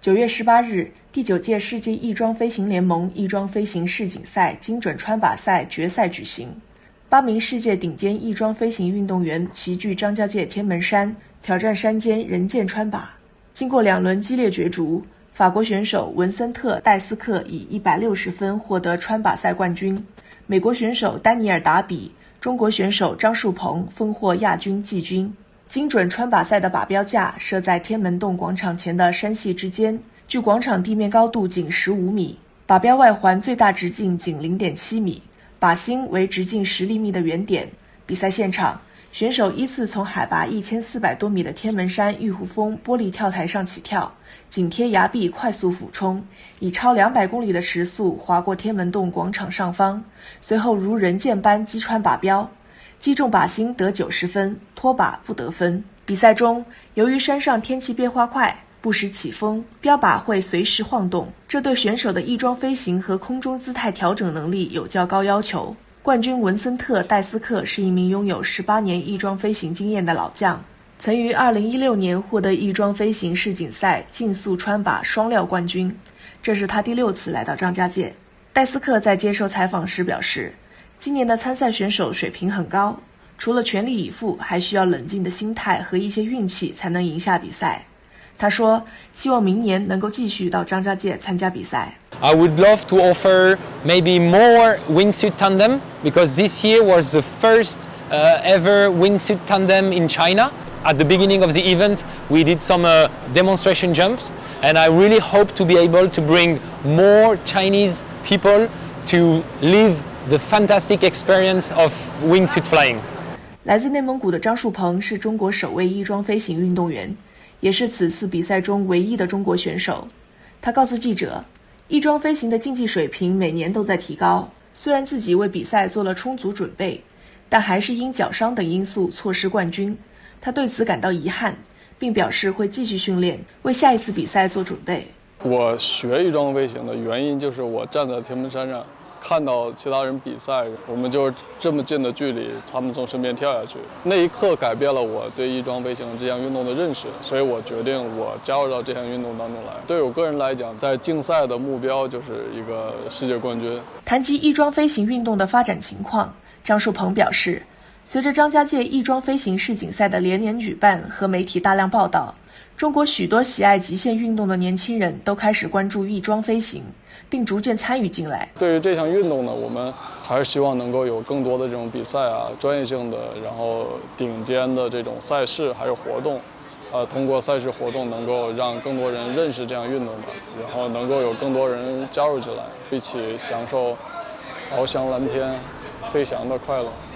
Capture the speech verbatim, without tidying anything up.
九月十八日，第九届世界翼装飞行联盟翼装飞行世锦赛精准穿靶赛决赛举行。八名世界顶尖翼装飞行运动员齐聚张家界天门山，挑战山间人剑穿靶。经过两轮激烈角逐，法国选手文森特·戴斯克以一百六十分获得穿靶赛冠军，美国选手丹尼尔·达比、中国选手张树鹏分获亚军、季军。精准穿靶赛的靶标架设在天门洞广场前的山系之间，距广场地面高度仅十五米，靶标外环最大直径仅 零点七米，靶心为直径十厘米的圆点。比赛现场，选手依次从海拔一千四百多米的天门山玉湖峰玻璃跳台上起跳，紧贴崖壁快速俯冲，以超两百公里的时速划过天门洞广场上方，随后如人箭般击穿靶标，击中靶心得九十分，脱靶不得分。比赛中，由于山上天气变化快，不时起风，标靶会随时晃动，这对选手的翼装飞行和空中姿态调整能力有较高要求。冠军文森特·戴斯克是一名拥有十八年翼装飞行经验的老将，曾于二零一六年获得翼装飞行世锦赛竞速穿靶双料冠军，这是他第六次来到张家界。戴斯克在接受采访时表示，今年的参赛选手水平很高，除了全力以赴，还需要冷静的心态和一些运气才能赢下比赛。他说，希望明年能够继续到张家界参加比赛。 I would love to offer maybe more wingsuit tandem because this year was the first uh, ever wingsuit tandem in China. At the beginning of the event, we did some uh, demonstration jumps, and I really hope to be able to bring more Chinese people to live the fantastic experience of wingsuit flying. 来自内蒙古的张树鹏是中国首位翼装飞行运动员，也是此次比赛中唯一的中国选手。他告诉记者，翼装飞行的竞技水平每年都在提高，虽然自己为比赛做了充足准备，但还是因脚伤等因素错失冠军。他对此感到遗憾，并表示会继续训练，为下一次比赛做准备。 我学翼装飞行的原因就是我站在天门山上，看到其他人比赛，我们就这么近的距离，他们从身边跳下去，那一刻改变了我对翼装飞行这项运动的认识，所以我决定我加入到这项运动当中来。对我个人来讲，在竞赛的目标就是一个世界冠军。 谈及翼装飞行运动的发展情况，张树鹏表示，随着张家界翼装飞行世锦赛的连年举办和媒体大量报道，中国许多喜爱极限运动的年轻人都开始关注翼装飞行，并逐渐参与进来。 对于这项运动呢，我们还是希望能够有更多的这种比赛啊，专业性的，然后顶尖的这种赛事还有活动，呃，通过赛事活动能够让更多人认识这项运动吧，然后能够有更多人加入进来，一起享受翱翔蓝天、飞翔的快乐。